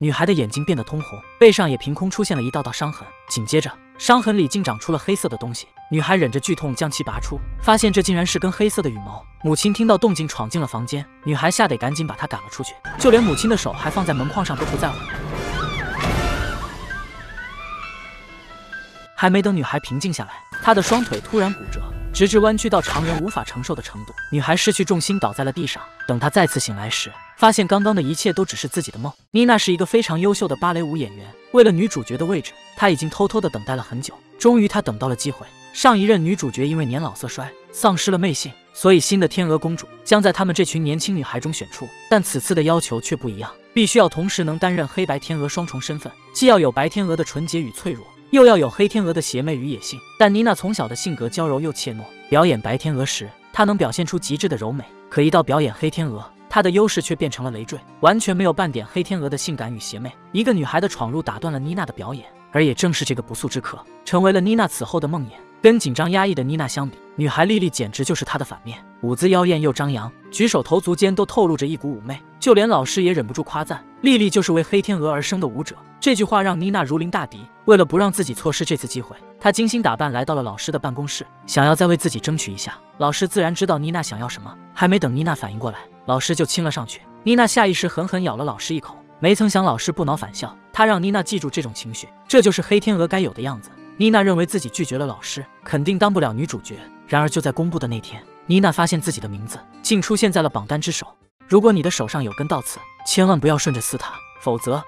女孩的眼睛变得通红，背上也凭空出现了一道道伤痕，紧接着伤痕里竟长出了黑色的东西。女孩忍着剧痛将其拔出，发现这竟然是根黑色的羽毛。母亲听到动静闯进了房间，女孩吓得赶紧把她赶了出去，就连母亲的手还放在门框上都不在乎。还没等女孩平静下来，她的双腿突然骨折，直至弯曲到常人无法承受的程度。女孩失去重心倒在了地上。等她再次醒来时，发现刚刚的一切都只是自己的梦。妮娜是一个非常优秀的芭蕾舞演员，为了女主角的位置，她已经偷偷的等待了很久。终于她等到了机会。上一任女主角因为年老色衰，丧失了媚性，所以新的天鹅公主将在她们这群年轻女孩中选出。但此次的要求却不一样，必须要同时能担任黑白天鹅双重身份，既要有白天鹅的纯洁与脆弱，又要有黑天鹅的邪魅与野性。但妮娜从小的性格娇柔又怯懦，表演白天鹅时，她能表现出极致的柔美，可一到表演黑天鹅，她的优势却变成了累赘，完全没有半点黑天鹅的性感与邪魅。一个女孩的闯入打断了妮娜的表演，而也正是这个不速之客，成为了妮娜此后的梦魇。跟紧张压抑的妮娜相比，女孩莉莉简直就是她的反面，舞姿妖艳又张扬，举手投足间都透露着一股妩媚，就连老师也忍不住夸赞莉莉就是为黑天鹅而生的舞者。这句话让妮娜如临大敌，为了不让自己错失这次机会，她精心打扮来到了老师的办公室，想要再为自己争取一下。老师自然知道妮娜想要什么，还没等妮娜反应过来，老师就亲了上去。妮娜下意识狠狠咬了老师一口，没曾想老师不恼反笑，他让妮娜记住这种情绪，这就是黑天鹅该有的样子。妮娜认为自己拒绝了老师，肯定当不了女主角。然而就在公布的那天，妮娜发现自己的名字竟出现在了榜单之首。如果你的手上有根稻刺，千万不要顺着撕它，否则……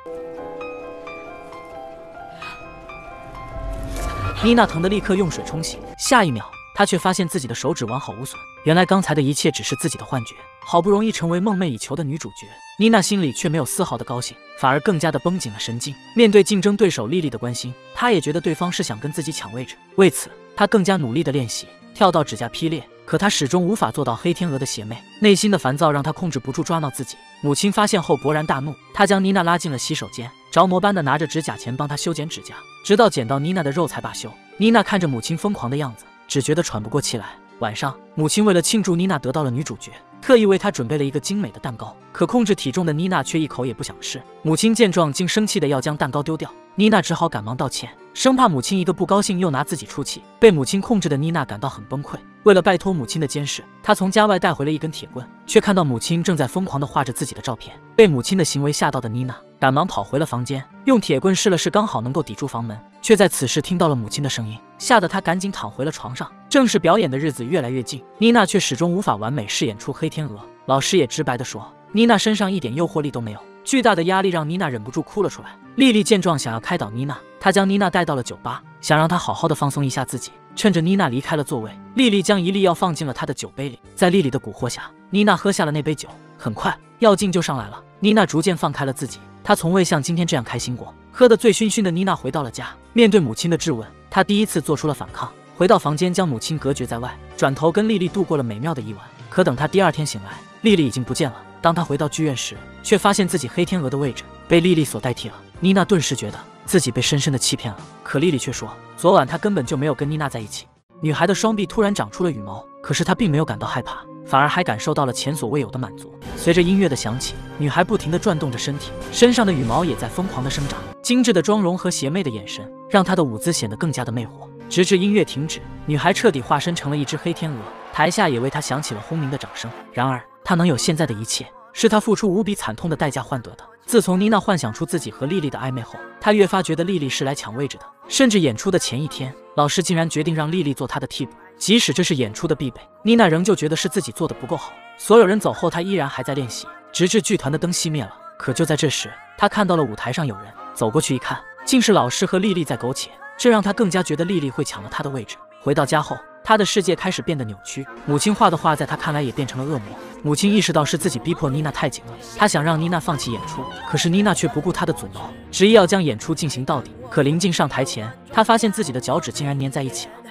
妮娜疼得立刻用水冲洗，下一秒她却发现自己的手指完好无损。原来刚才的一切只是自己的幻觉，好不容易成为梦寐以求的女主角，妮娜心里却没有丝毫的高兴，反而更加的绷紧了神经。面对竞争对手莉莉的关心，她也觉得对方是想跟自己抢位置，为此她更加努力的练习，跳到指甲劈裂，可她始终无法做到黑天鹅的邪魅。内心的烦躁让她控制不住抓挠自己。母亲发现后勃然大怒，她将妮娜拉进了洗手间，着魔般的拿着指甲钳帮她修剪指甲，直到剪到妮娜的肉才罢休。妮娜看着母亲疯狂的样子，只觉得喘不过气来。晚上，母亲为了庆祝妮娜得到了女主角，特意为她准备了一个精美的蛋糕。可控制体重的妮娜却一口也不想吃。母亲见状，竟生气的要将蛋糕丢掉。妮娜只好赶忙道歉，生怕母亲一个不高兴又拿自己出气。被母亲控制的妮娜感到很崩溃。为了摆脱母亲的监视，她从家外带回了一根铁棍，却看到母亲正在疯狂地画着自己的照片。被母亲的行为吓到的妮娜赶忙跑回了房间，用铁棍试了试，刚好能够抵住房门，却在此时听到了母亲的声音，吓得她赶紧躺回了床上。正式表演的日子越来越近，妮娜却始终无法完美饰演出黑天鹅。老师也直白地说，妮娜身上一点诱惑力都没有。巨大的压力让妮娜忍不住哭了出来。莉莉见状想要开导妮娜，她将妮娜带到了酒吧，想让她好好的放松一下自己。趁着妮娜离开了座位，莉莉将一粒药放进了她的酒杯里，在莉莉的蛊惑下，妮娜喝下了那杯酒。很快药劲就上来了，妮娜逐渐放开了自己，她从未像今天这样开心过。喝得醉醺醺的妮娜回到了家，面对母亲的质问，她第一次做出了反抗，回到房间将母亲隔绝在外，转头跟莉莉度过了美妙的一晚。可等她第二天醒来，莉莉已经不见了。当她回到剧院时，却发现自己黑天鹅的位置被莉莉所代替了。妮娜顿时觉得自己被深深的欺骗了，可莉莉却说，昨晚她根本就没有跟妮娜在一起。女孩的双臂突然长出了羽毛，可是她并没有感到害怕，反而还感受到了前所未有的满足。随着音乐的响起，女孩不停地转动着身体，身上的羽毛也在疯狂地生长。精致的妆容和邪魅的眼神让她的舞姿显得更加的魅惑。直至音乐停止，女孩彻底化身成了一只黑天鹅，台下也为她响起了轰鸣的掌声。然而她能有现在的一切，是她付出无比惨痛的代价换得的。自从妮娜幻想出自己和莉莉的暧昧后，她越发觉得莉莉是来抢位置的。甚至演出的前一天，老师竟然决定让莉莉做她的替补，即使这是演出的必备，妮娜仍旧觉得是自己做的不够好。所有人走后，她依然还在练习，直至剧团的灯熄灭了。可就在这时，她看到了舞台上有人，走过去一看，竟是老师和莉莉在苟且，这让她更加觉得莉莉会抢了她的位置。回到家后，她的世界开始变得扭曲，母亲画的画在她看来也变成了恶魔。母亲意识到是自己逼迫妮娜太紧了，她想让妮娜放弃演出，可是妮娜却不顾她的阻挠，执意要将演出进行到底。可临近上台前，她发现自己的脚趾竟然粘在一起了。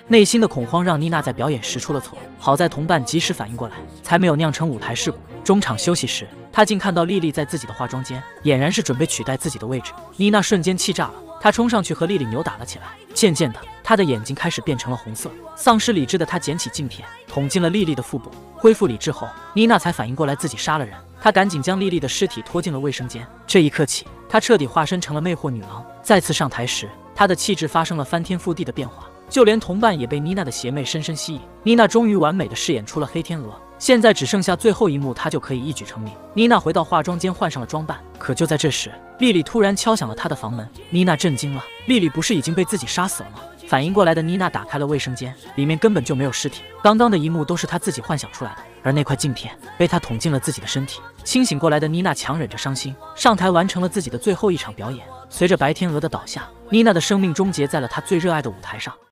内心的恐慌让妮娜在表演时出了错，好在同伴及时反应过来，才没有酿成舞台事故。中场休息时，她竟看到莉莉在自己的化妆间，俨然是准备取代自己的位置。妮娜瞬间气炸了，她冲上去和莉莉扭打了起来。渐渐的，她的眼睛开始变成了红色。丧失理智的她捡起镜片，捅进了莉莉的腹部。恢复理智后，妮娜才反应过来自己杀了人。她赶紧将莉莉的尸体拖进了卫生间。这一刻起，她彻底化身成了魅惑女郎。再次上台时，她的气质发生了翻天覆地的变化，就连同伴也被妮娜的邪魅深深吸引。妮娜终于完美的饰演出了黑天鹅，现在只剩下最后一幕，她就可以一举成名。妮娜回到化妆间换上了装扮，可就在这时，莉莉突然敲响了她的房门。妮娜震惊了，莉莉不是已经被自己杀死了吗？反应过来的妮娜打开了卫生间，里面根本就没有尸体，刚刚的一幕都是她自己幻想出来的，而那块镜片被她捅进了自己的身体。清醒过来的妮娜强忍着伤心，上台完成了自己的最后一场表演。随着白天鹅的倒下，妮娜的生命终结在了她最热爱的舞台上。